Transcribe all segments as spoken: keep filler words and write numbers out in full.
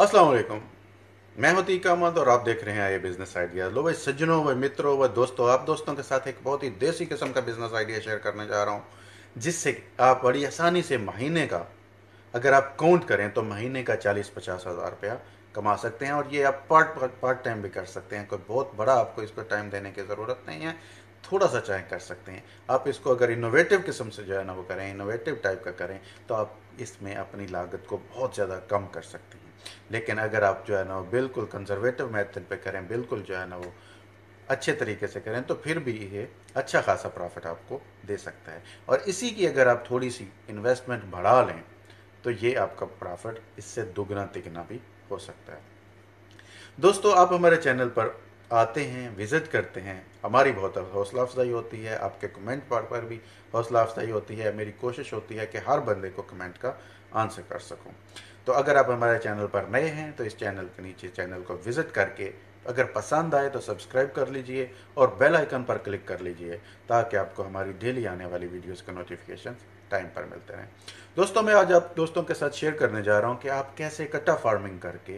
अस्सलाम वालेकुम। मैं हूं तीक अहमद और आप देख रहे हैं ये बिजनेस आइडिया। लो भाई सज्जनों, व मित्रों, व दोस्तों, आप दोस्तों के साथ एक बहुत ही देसी किस्म का बिजनेस आइडिया शेयर करने जा रहा हूं, जिससे आप बड़ी आसानी से महीने का, अगर आप काउंट करें तो महीने का चालीस पचास हज़ार रुपया कमा सकते हैं। और ये आप पार्ट पार्ट टाइम भी कर सकते हैं। कोई बहुत बड़ा आपको इसको टाइम देने की ज़रूरत नहीं है, थोड़ा सा चाहे कर सकते हैं आप इसको। अगर इनोवेटिव किस्म से जो है ना वो करें, इनोवेटिव टाइप का करें, तो आप इसमें अपनी लागत को बहुत ज़्यादा कम कर सकते हैं। लेकिन अगर आप जो है ना वो बिल्कुल कंजर्वेटिव मेथड पे करें, बिल्कुल जो है ना वो अच्छे तरीके से करें, तो फिर भी ये अच्छा खासा प्रॉफिट आपको दे सकता है। और इसी की अगर आप थोड़ी सी इन्वेस्टमेंट बढ़ा लें तो ये आपका प्रॉफिट इससे दुगना तिगना भी हो सकता है। दोस्तों, आप हमारे चैनल पर आते हैं, विजिट करते हैं, हमारी बहुत हौसला अफजाई होती है, आपके कमेंट पर पर भी हौसला अफजाई होती है। मेरी कोशिश होती है कि हर बंदे को कमेंट का आंसर कर सकूं। तो अगर आप हमारे चैनल पर नए हैं तो इस चैनल के नीचे चैनल को विजिट करके अगर पसंद आए तो सब्सक्राइब कर लीजिए और बेल आइकन पर क्लिक कर लीजिए, ताकि आपको हमारी डेली आने वाली वीडियोस का नोटिफिकेशन टाइम पर मिलते रहें। दोस्तों, मैं आज आप दोस्तों के साथ शेयर करने जा रहा हूं कि आप कैसे कट्टा फार्मिंग करके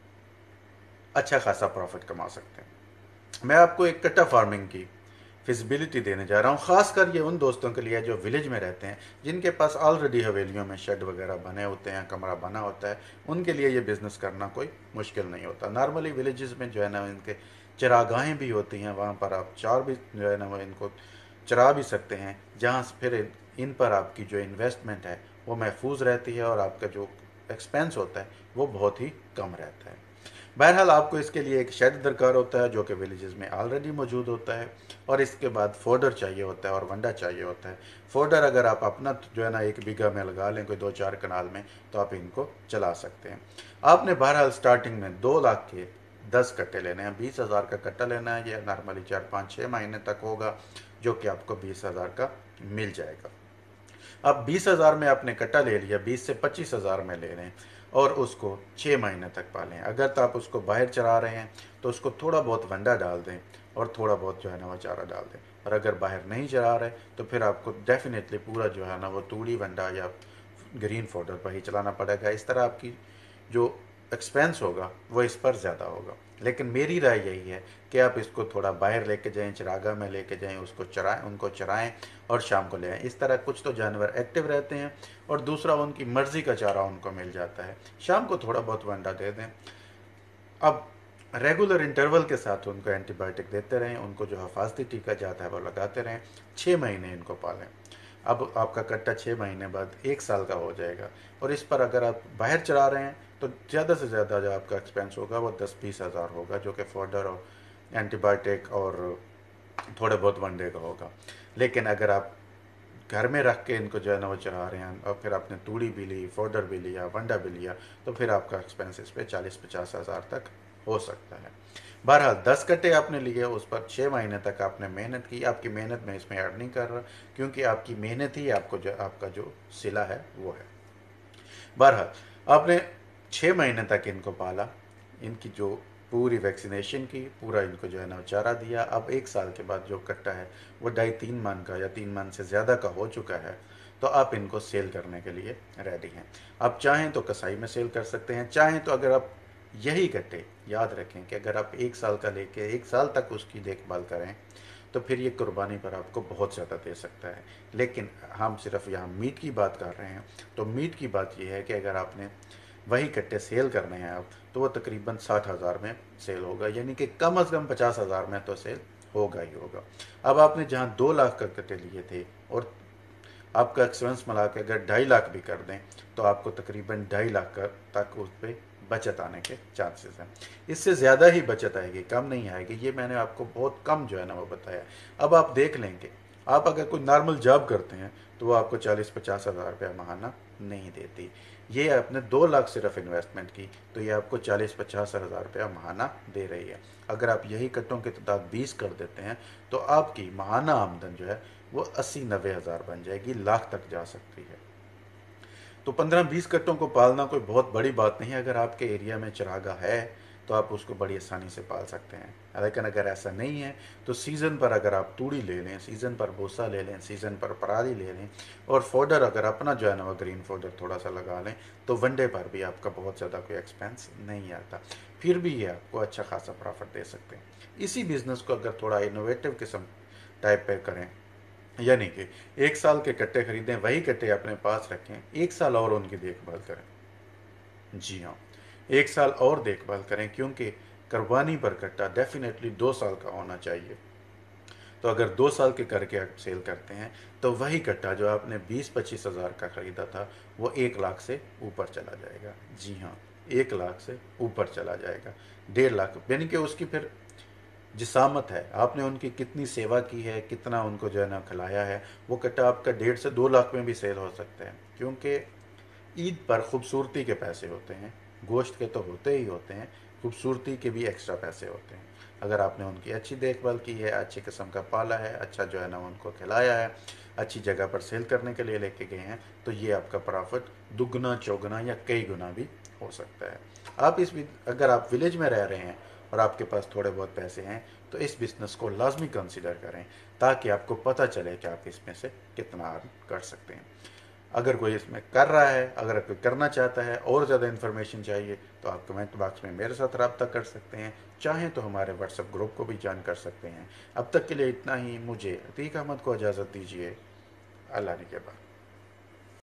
अच्छा खासा प्रॉफिट कमा सकते हैं। मैं आपको एक कट्टा फार्मिंग की फिजिबिलिटी देने जा रहा हूँ, खासकर ये उन दोस्तों के लिए जो विलेज में रहते हैं, जिनके पास ऑलरेडी हवेलियों में शेड वगैरह बने होते हैं, कमरा बना होता है। उनके लिए ये बिज़नेस करना कोई मुश्किल नहीं होता। नॉर्मली विलेजेस में जो है ना इनके चरागाहें भी होती हैं, वहाँ पर आप चार भी जो है ना वो इनको चरा भी सकते हैं, जहाँ से फिर इन पर आपकी जो इन्वेस्टमेंट है वो महफूज रहती है और आपका जो एक्सपेंस होता है वो बहुत ही कम रहता है। बहरहाल, आपको इसके लिए एक शेड दरकार होता है जो कि विलेजेस में ऑलरेडी मौजूद होता है, और इसके बाद फोडर चाहिए होता है और वंडा चाहिए होता है। फोडर अगर आप अपना जो है ना एक बीघा में लगा लें, कोई दो चार कनाल में, तो आप इनको चला सकते हैं। आपने बहरहाल स्टार्टिंग में दो लाख के दस कट्टे लेने हैं, बीस हज़ार का कट्टा लेना है। ये नॉर्मली चार पाँच छः महीने तक होगा, जो कि आपको बीस हज़ार का मिल जाएगा। अब बीस हज़ार में आपने कट्टा ले लिया, बीस से पच्चीस हज़ार में ले लें और उसको छः महीने तक पालें। अगर तो आप उसको बाहर चरा रहे हैं तो उसको थोड़ा बहुत वंडा डाल दें और थोड़ा बहुत जो है ना वो चारा डाल दें। और अगर बाहर नहीं चरा रहे तो फिर आपको डेफिनेटली पूरा जो है ना वो तूड़ी वंडा या ग्रीन फोडर पर ही चलाना पड़ेगा। इस तरह आपकी जो एक्सपेंस होगा वो इस पर ज़्यादा होगा। लेकिन मेरी राय यही है कि आप इसको थोड़ा बाहर लेके जाएं, चरागाह में लेके जाएं, उसको चराएं, उनको चराएं और शाम को ले आएं। इस तरह कुछ तो जानवर एक्टिव रहते हैं और दूसरा उनकी मर्ज़ी का चारा उनको मिल जाता है। शाम को थोड़ा बहुत वंडा दे दें। अब रेगुलर इंटरवल के साथ उनको एंटीबायोटिक देते रहें, उनको जो हिफाजती टीका जाता है वो लगाते रहें। छः महीने इनको पालें। अब आपका कट्टा छः महीने बाद एक साल का हो जाएगा, और इस पर अगर आप बाहर चला रहे हैं तो ज़्यादा से ज़्यादा जो आपका एक्सपेंस होगा वो दस बीस हज़ार होगा, जो कि फॉडर और एंटीबायोटिक और थोड़े बहुत वनडे का होगा। लेकिन अगर आप घर में रख के इनको जो है ना वो चला रहे हैं और फिर आपने तूड़ी भी ली, फॉडर भी लिया, वंडा भी लिया, तो फिर आपका एक्सपेंस इस पर चालीस पचास हज़ार तक हो सकता है। बहरहाल, दस कट्टे आपने लिए, उस पर छः महीने तक आपने मेहनत की। आपकी मेहनत में इसमें ऐड नहीं कर रहा, क्योंकि आपकी मेहनत ही आपको जो आपका जो सिला है वो है। बहरहाल, आपने छः महीने तक इनको पाला, इनकी जो पूरी वैक्सीनेशन की, पूरा इनको जो है ना चारा दिया। अब एक साल के बाद जो कट्टा है वो ढाई तीन मन का या तीन मन से ज़्यादा का हो चुका है, तो आप इनको सेल करने के लिए रेडी हैं। आप चाहें तो कसाई में सेल कर सकते हैं, चाहें तो अगर आप यही कट्टे, याद रखें कि अगर आप एक साल का लेके एक साल तक उसकी देखभाल करें तो फिर ये कुर्बानी पर आपको बहुत ज़्यादा दे सकता है। लेकिन हम सिर्फ यहाँ मीट की बात कर रहे हैं, तो मीट की बात ये है कि अगर आपने वही कट्टे सेल करने हैं आप, तो वो तकरीबन साठ हज़ार में सेल होगा, यानी कि कम अज़ कम पचास हज़ार में तो सेल होगा ही होगा। अब आपने जहाँ दो लाख का कट्टे लिए थे और आपका एक्सपेंस मिला के अगर ढाई लाख भी कर दें, तो आपको तकरीबन ढाई लाख का तक उस पर बचत आने के चांसेस हैं। इससे ज़्यादा ही बचत आएगी, कम नहीं आएगी। ये मैंने आपको बहुत कम जो है ना वो बताया। अब आप देख लेंगे, आप अगर कोई नॉर्मल जॉब करते हैं तो वो आपको चालीस पचास हज़ार रुपया महाना नहीं देती। ये आपने दो लाख सिर्फ इन्वेस्टमेंट की तो ये आपको चालीस पचास हज़ार रुपया महाना दे रही है। अगर आप यही कट्टों की तादाद बीस कर देते हैं तो आपकी महाना आमदन जो है वो अस्सी नब्बे हज़ार बन जाएगी, लाख तक जा सकती है। तो पंद्रह बीस कट्टों को पालना कोई बहुत बड़ी बात नहीं है। अगर आपके एरिया में चरागाह है तो आप उसको बड़ी आसानी से पाल सकते हैं। लेकिन अगर ऐसा नहीं है तो सीज़न पर अगर आप तूड़ी ले लें, सीज़न पर भूसा ले लें, सीज़न पर पराली ले लें और फोडर अगर अपना जो है ना वो ग्रीन फोडर थोड़ा सा लगा लें, तो वनडे पर भी आपका बहुत ज़्यादा कोई एक्सपेंस नहीं आता, फिर भी ये आपको अच्छा खासा प्रॉफिट दे सकते हैं। इसी बिज़नेस को अगर थोड़ा इनोवेटिव किस्म टाइप पे करें, यानी कि एक साल के कट्टे खरीदें, वही कट्टे अपने पास रखें, एक साल और उनकी देखभाल करें। जी हाँ, एक साल और देखभाल करें, क्योंकि कुर्बानी पर कट्टा डेफिनेटली दो साल का होना चाहिए। तो अगर दो साल के करके आप सेल करते हैं तो वही कट्टा जो आपने बीस पच्चीस हज़ार का ख़रीदा था वो एक लाख से ऊपर चला जाएगा। जी हाँ, एक लाख से ऊपर चला जाएगा। डेढ़ लाख यानी कि उसकी फिर जिसामत है, आपने उनकी कितनी सेवा की है, कितना उनको जो है ना खिलाया है, वो कट्टा आपका डेढ़ से दो लाख में भी सेल हो सकता है। क्योंकि ईद पर खूबसूरती के पैसे होते हैं, गोश्त के तो होते ही होते हैं, खूबसूरती के भी एक्स्ट्रा पैसे होते हैं। अगर आपने उनकी अच्छी देखभाल की है, अच्छी किस्म का पाला है, अच्छा जो है ना उनको खिलाया है, अच्छी जगह पर सेल करने के लिए लेके गए हैं, तो ये आपका प्रॉफिट दुगना चौगुना या कई गुना भी हो सकता है। आप इस अगर आप विलेज में रह रहे हैं और आपके पास थोड़े बहुत पैसे हैं तो इस बिज़नेस को लाजमी कंसिडर करें, ताकि आपको पता चले कि आप इसमें से कितना अर्न कर सकते हैं। अगर कोई इसमें कर रहा है, अगर कोई करना चाहता है, और ज़्यादा इन्फॉर्मेशन चाहिए, तो आप कमेंट बॉक्स में मेरे साथ रब्ता कर सकते हैं, चाहें तो हमारे व्हाट्सएप ग्रुप को भी ज्वाइन कर सकते हैं। अब तक के लिए इतना ही, मुझे अतीक अहमद को इजाज़त दीजिए। अल्लाह ने के बाद।